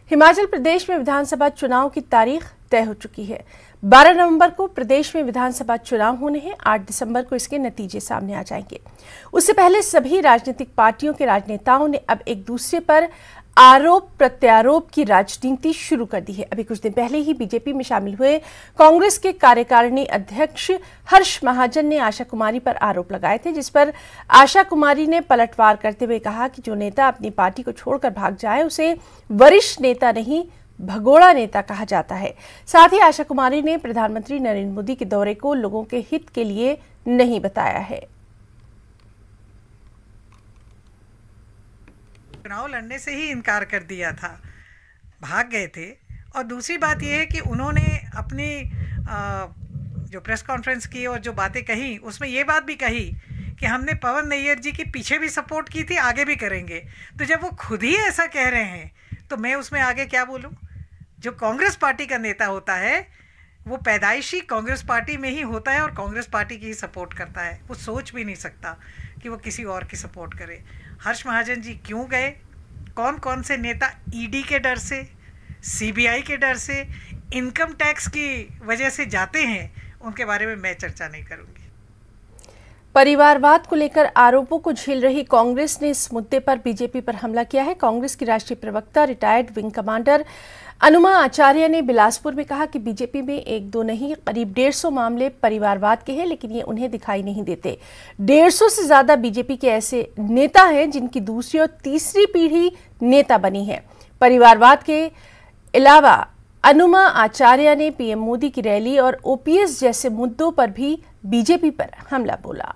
हिमाचल प्रदेश में विधानसभा चुनाव की तारीख तय हो चुकी है। 12 नवंबर को प्रदेश में विधानसभा चुनाव होने हैं। 8 दिसंबर को इसके नतीजे सामने आ जाएंगे। उससे पहले सभी राजनीतिक पार्टियों के राजनेताओं ने अब एक दूसरे पर आरोप प्रत्यारोप की राजनीति शुरू कर दी है। अभी कुछ दिन पहले ही बीजेपी में शामिल हुए कांग्रेस के कार्यकारिणी अध्यक्ष हर्ष महाजन ने आशा कुमारी पर आरोप लगाए थे, जिस पर आशा कुमारी ने पलटवार करते हुए कहा कि जो नेता अपनी पार्टी को छोड़कर भाग जाए उसे वरिष्ठ नेता नहीं भगोड़ा नेता कहा जाता है। साथ ही आशा कुमारी ने प्रधानमंत्री नरेंद्र मोदी के दौरे को लोगों के हित के लिए नहीं बताया है। चुनाव लड़ने से ही इनकार कर दिया था, भाग गए थे। और दूसरी बात यह है कि उन्होंने अपनी जो प्रेस कॉन्फ्रेंस की और जो बातें कही उसमें ये बात भी कही कि हमने पवन नैयर जी के पीछे भी सपोर्ट की थी, आगे भी करेंगे। तो जब वो खुद ही ऐसा कह रहे हैं तो मैं उसमें आगे क्या बोलूं। जो कांग्रेस पार्टी का नेता होता है वो पैदाइशी कांग्रेस पार्टी में ही होता है और कांग्रेस पार्टी की ही सपोर्ट करता है। वो सोच भी नहीं सकता कि वो किसी और की सपोर्ट करे। हर्ष महाजन जी क्यों गए, कौन कौन से नेता ईडी के डर से, सीबीआई के डर से, इनकम टैक्स की वजह से जाते हैं, उनके बारे में मैं चर्चा नहीं करूंगी। परिवारवाद को लेकर आरोपों को झेल रही कांग्रेस ने इस मुद्दे पर बीजेपी पर हमला किया है। कांग्रेस की राष्ट्रीय प्रवक्ता retired wing commander Anuma Acharya ने बिलासपुर में कहा कि बीजेपी में एक दो नहीं करीब 150 मामले परिवारवाद के हैं, लेकिन ये उन्हें दिखाई नहीं देते। 150 से ज्यादा बीजेपी के ऐसे नेता हैं जिनकी दूसरी और तीसरी पीढ़ी नेता बनी है। परिवारवाद के अलावा अनुमा आचार्य ने पीएम मोदी की रैली और ओपीएस जैसे मुद्दों पर भी बीजेपी पर हमला बोला।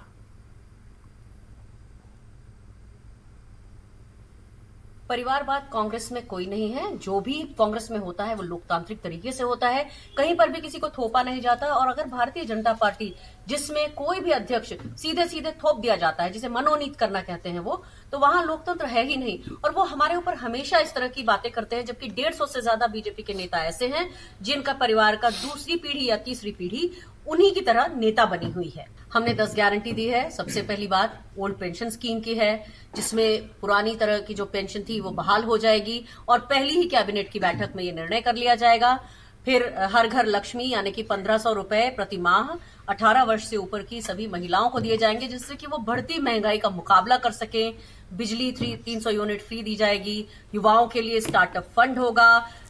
परिवारवाद कांग्रेस में कोई नहीं है। जो भी कांग्रेस में होता है वो लोकतांत्रिक तरीके से होता है, कहीं पर भी किसी को थोपा नहीं जाता। और अगर भारतीय जनता पार्टी जिसमें कोई भी अध्यक्ष सीधे सीधे थोप दिया जाता है, जिसे मनोनीत करना कहते हैं वो, तो वहां लोकतंत्र है ही नहीं। और वो हमारे ऊपर हमेशा इस तरह की बातें करते हैं, जबकि 150 से ज्यादा बीजेपी के नेता ऐसे हैं जिनका परिवार का दूसरी पीढ़ी या तीसरी पीढ़ी उन्हीं की तरह नेता बनी हुई है। हमने 10 गारंटी दी है। सबसे पहली बात ओल्ड पेंशन स्कीम की है, जिसमें पुरानी तरह की जो पेंशन थी वो बहाल हो जाएगी और पहली ही कैबिनेट की बैठक में ये निर्णय कर लिया जाएगा। फिर हर घर लक्ष्मी यानी कि 1500 रुपए प्रति माह 18 वर्ष से ऊपर की सभी महिलाओं को दिए जाएंगे, जिससे कि वो बढ़ती महंगाई का मुकाबला कर सकें। बिजली 300 यूनिट फ्री दी जाएगी। युवाओं के लिए स्टार्टअप फंड होगा।